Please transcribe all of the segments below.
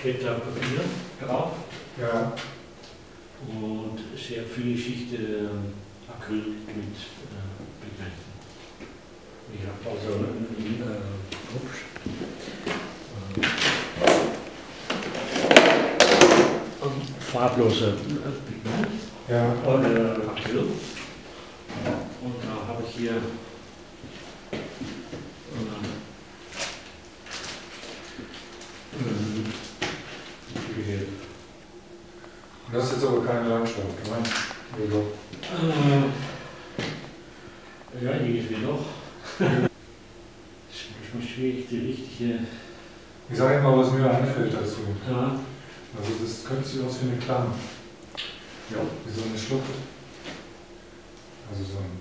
Kettler Papier drauf. Ja. Und sehr vielschichtige Acryl mit Pigmenten. Ich habe also farblose Pigment oder Acryl. Und da habe ich hier Das ist jetzt aber keine Landschaft, nein? Ja, irgendwie doch. Es ist manchmal schwierig, die richtige. Ich sage Ihnen mal, was mir einfällt dazu. Ja. Also das könnte sich aus wie eine Klamm. Ja. Wie so eine Schlucht. Also so ein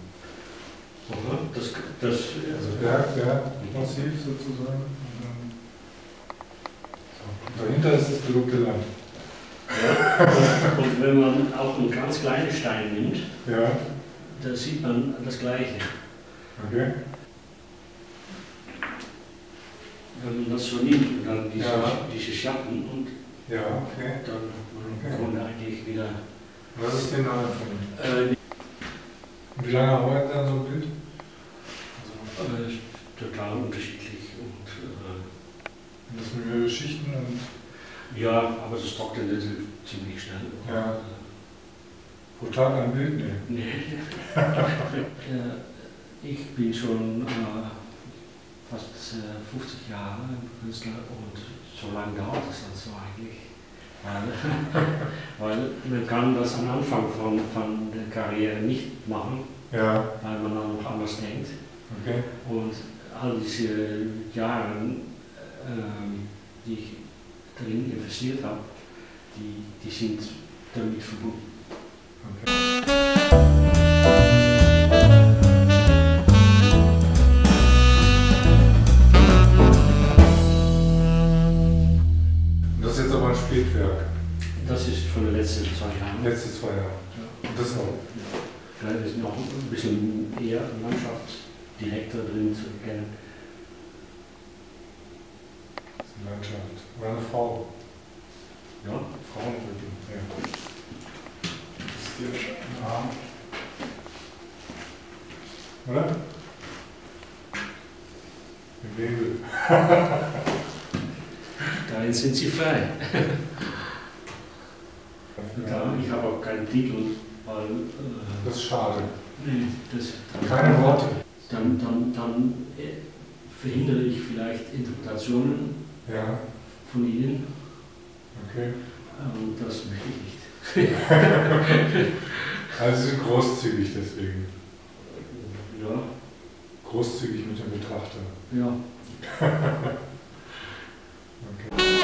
also Bergmassiv sozusagen. Und dahinter ist das berühmte Land. Ja. Und wenn man auch einen ganz kleinen Stein nimmt, ja, da sieht man das Gleiche. Okay. Wenn man das so nimmt und dann diese Schatten und ja, okay. dann hat man im Grunde eigentlich wieder. Was ist denn da? Wie lange arbeiten Sie an so einem Bild? Total unterschiedlich. Und das mit mehreren Schichten und. Ja, aber das trocknet ziemlich schnell. Ja. Pro Tag ein Bild? Nee. Ich bin schon fast 50 Jahre Künstler und so lange dauert das dann so eigentlich. Weil man kann das am Anfang von der Karriere nicht machen, ja, weil man dann noch anders denkt. Okay. Und all diese Jahre, die ich darin investiert habe, die sind damit verbunden. Okay. Das ist jetzt aber ein Spätwerk. Das ist von den letzten 2 Jahren. Letzte 2 Jahre. Ja. Und das auch. Ja. Da ist noch ein bisschen eher landschaftsdirekter drin zu erkennen. Das ist eine Landschaft. Oder eine Frau. Ja, Frauenrücken. Ja. Das ist der Arm. Oder? Im Nebel. darin sind sie frei. Ja, ich habe auch keinen Titel, weil. Das ist schade. Nee, keine Worte. Dann verhindere ich vielleicht Interpretationen von Ihnen. Okay. Und das möchte ich nicht. Also Sie sind großzügig deswegen. Ja. Großzügig mit dem Betrachter. Ja. Okay.